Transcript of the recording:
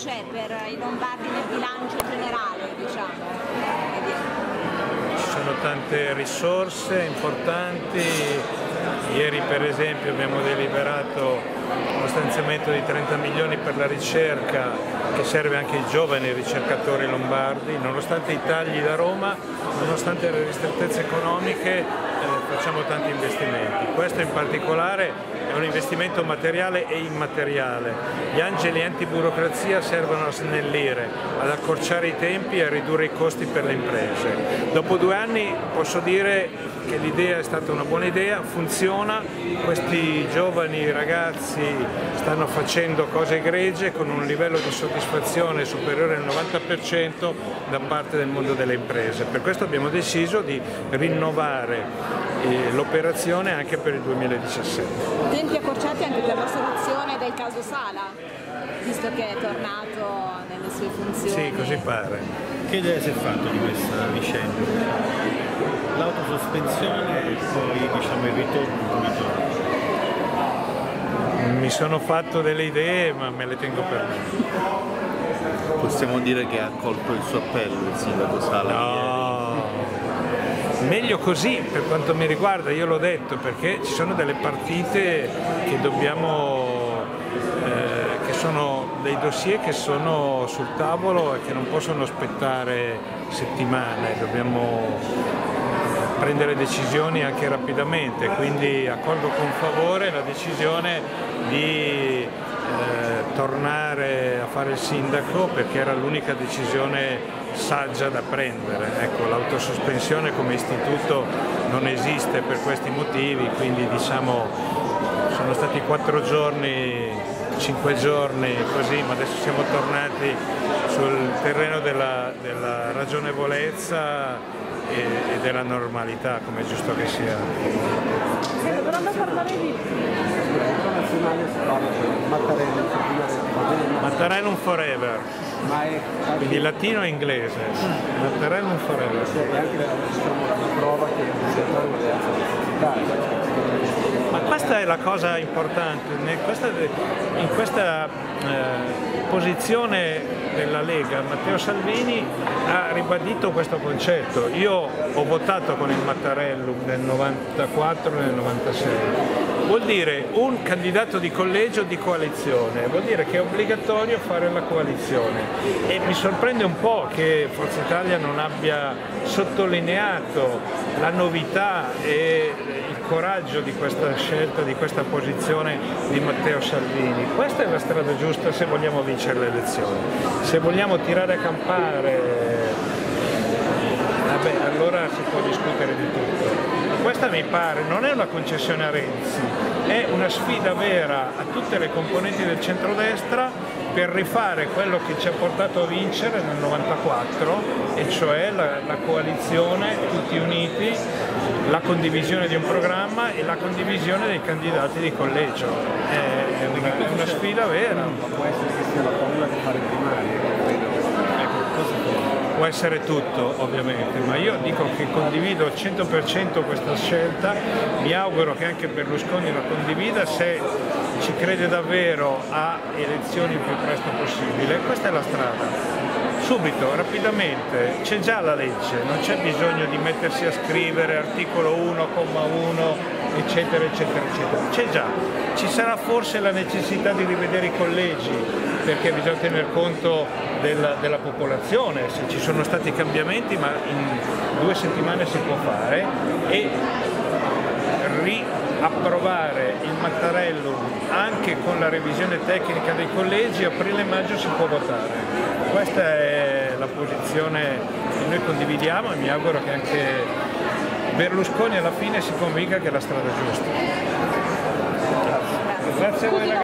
c'è per i lombardi nel bilancio generale, diciamo? Ci sono tante risorse importanti. Ieri per esempio abbiamo deliberato uno stanziamento di 30 milioni per la ricerca che serve anche ai giovani ricercatori lombardi. Nonostante i tagli da Roma, nonostante le ristrettezze economiche, facciamo tanti investimenti. Questo in particolare è un investimento materiale e immateriale. Gli angeli antiburocrazia servono a snellire, ad accorciare i tempi e a ridurre i costi per le imprese. Dopo 2 anni posso dire che l'idea è stata una buona idea, funziona, questi giovani ragazzi stanno facendo cose egregie con un livello di soddisfazione superiore al 90% da parte del mondo delle imprese. Per questo abbiamo deciso di rinnovare l'operazione anche per il 2017. Tempi accorciati anche per la soluzione del caso Sala, visto che è tornato nelle sue funzioni. Sì, così pare. Che idea si è fatto di questa vicenda? L'autosospensione e poi diciamo il ritorno. Mi sono fatto delle idee ma me le tengo per me. Possiamo dire che ha accolto il suo appello il sindaco Sala? No, meglio così per quanto mi riguarda, io l'ho detto, perché ci sono delle partite che dobbiamo, che sono dei dossier che sono sul tavolo e che non possono aspettare settimane, dobbiamo prendere decisioni anche rapidamente, quindi accolgo con favore la decisione di tornare a fare il sindaco, perché era l'unica decisione saggia da prendere. Ecco, l'autosospensione come istituto non esiste per questi motivi, quindi diciamo sono stati 4 giorni, 5 giorni così, ma adesso siamo tornati sul terreno della ragionevolezza e della normalità, come è giusto che sia. Dovranno parlare di Mattarellum forever, quindi latino e inglese. Mattarellum forever. E anche la prova che Ma questa è la cosa importante, in questa posizione della Lega Matteo Salvini ha ribadito questo concetto. Io ho votato con il Mattarellum nel 94 e nel 96. Vuol dire un candidato di collegio di coalizione, vuol dire che è obbligatorio fare la coalizione, e mi sorprende un po' che Forza Italia non abbia sottolineato la novità e il coraggio di questa scelta, di questa posizione di Matteo Salvini. Questa è la strada giusta se vogliamo vincere le elezioni. Se vogliamo tirare a campare, allora si può discutere di tutto. Questa mi pare non è una concessione a Renzi, è una sfida vera a tutte le componenti del centrodestra per rifare quello che ci ha portato a vincere nel 94, e cioè la coalizione, tutti uniti, la condivisione di un programma e la condivisione dei candidati di collegio. È una sfida vera. Può essere che sia la paura di fare primarie. Può essere tutto ovviamente, ma io dico che condivido al 100% questa scelta, mi auguro che anche Berlusconi la condivida se ci crede davvero a elezioni il più presto possibile. Questa è la strada. Subito, rapidamente, c'è già la legge, non c'è bisogno di mettersi a scrivere articolo 1, comma 1, eccetera, eccetera, eccetera. C'è già. Ci sarà forse la necessità di rivedere i collegi, perché bisogna tener conto della popolazione, se ci sono stati cambiamenti, ma in 2 settimane si può fare, e riapprovare il Mattarellum anche con la revisione tecnica dei collegi. Aprile e maggio si può votare. Questa è la posizione che noi condividiamo e mi auguro che anche Berlusconi alla fine si convinca che è la strada giusta. Grazie a voi ragazzi.